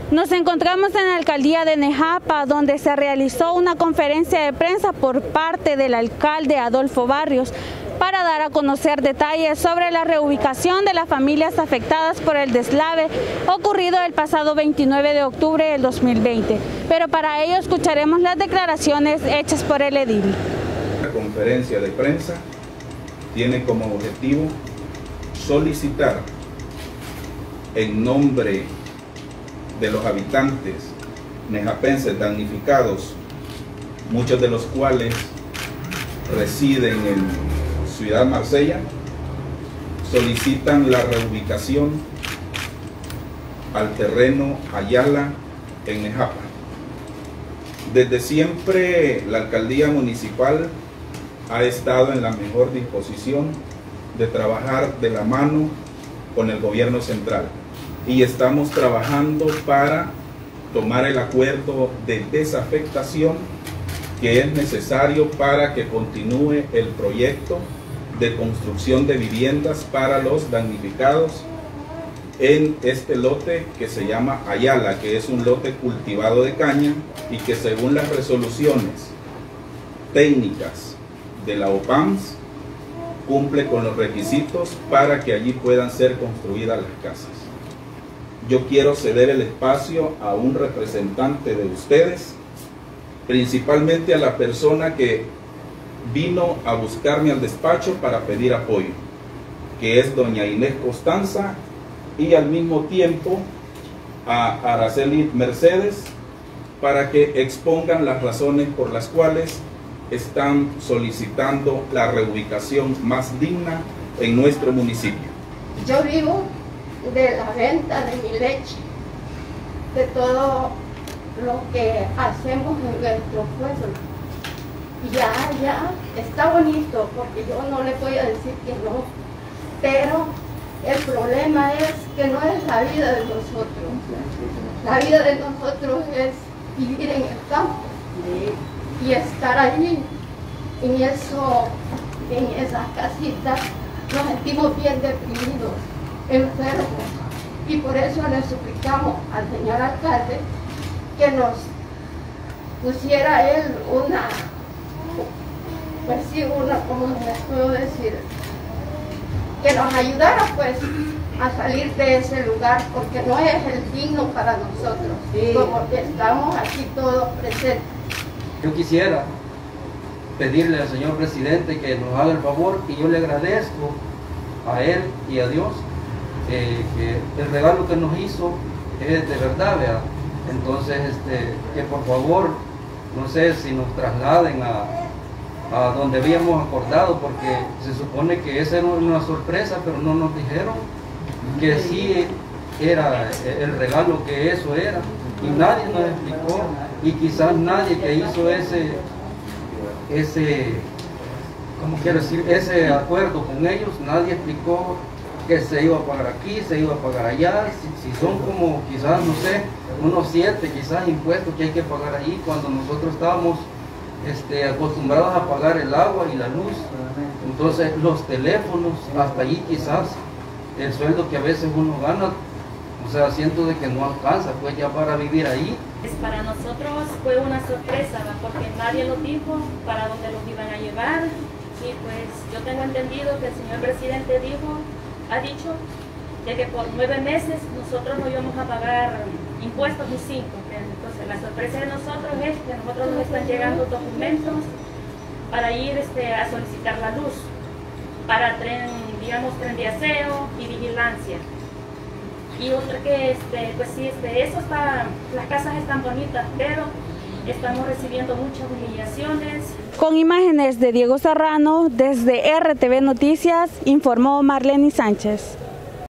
Nos encontramos en la alcaldía de Nejapa, donde se realizó una conferencia de prensa por parte del alcalde Adolfo Barrios para dar a conocer detalles sobre la reubicación de las familias afectadas por el deslave ocurrido el pasado 29 de octubre del 2020. Pero para ello escucharemos las declaraciones hechas por el edil. La conferencia de prensa tiene como objetivo solicitar en nombre de los habitantes nejapenses damnificados, muchos de los cuales residen en Ciudad Marsella, solicitan la reubicación al terreno Ayala en Nejapa. Desde siempre la alcaldía municipal ha estado en la mejor disposición de trabajar de la mano con el gobierno central. Y estamos trabajando para tomar el acuerdo de desafectación que es necesario para que continúe el proyecto de construcción de viviendas para los damnificados en este lote que se llama Ayala, que es un lote cultivado de caña y que según las resoluciones técnicas de la OPAMS cumple con los requisitos para que allí puedan ser construidas las casas. Yo quiero ceder el espacio a un representante de ustedes, principalmente a la persona que vino a buscarme al despacho para pedir apoyo, que es doña Inés Costanza, y al mismo tiempo a Araceli Mercedes, para que expongan las razones por las cuales están solicitando la reubicación más digna en nuestro municipio. Yo vivo de la venta de mi leche, de todo lo que hacemos en nuestro pueblo. Ya está bonito, porque yo no le voy a decir que no, pero el problema es que no es la vida de nosotros. La vida de nosotros es vivir en el campo y estar allí, en esas casitas, nos sentimos bien deprimidos, enfermos, y por eso le suplicamos al señor alcalde que nos pusiera él ¿cómo les puedo decir? Que nos ayudara pues a salir de ese lugar, porque no es el digno para nosotros, como que estamos aquí todos presentes. Yo quisiera pedirle al señor presidente que nos haga el favor, y yo le agradezco a él y a Dios que el regalo que nos hizo es de verdad, ¿verdad? Entonces que por favor, no sé si nos trasladen a donde habíamos acordado, porque se supone que esa era una sorpresa, pero no nos dijeron que sí era el regalo, que eso era, y nadie nos explicó, y quizás nadie que hizo ¿cómo quiero decir? Ese acuerdo con ellos, nadie explicó que se iba a pagar aquí, se iba a pagar allá, si son como quizás, no sé, unos 7 quizás impuestos que hay que pagar allí, cuando nosotros estábamos acostumbrados a pagar el agua y la luz. Entonces los teléfonos, hasta allí quizás el sueldo que a veces uno gana, o sea, siento de que no alcanza pues ya para vivir ahí. Para nosotros fue una sorpresa, ¿no? Porque nadie nos dijo para dónde los iban a llevar, y pues yo tengo entendido que el señor presidente ha dicho de que por 9 meses nosotros no íbamos a pagar impuestos ni 5. Entonces la sorpresa de nosotros es que a nosotros nos están llegando documentos para ir a solicitar la luz, para tren de aseo y vigilancia. Y otra que pues sí, eso está, las casas están bonitas, pero estamos recibiendo muchas humillaciones. Con imágenes de Diego Serrano, desde RTV Noticias, informó Marlene Sánchez.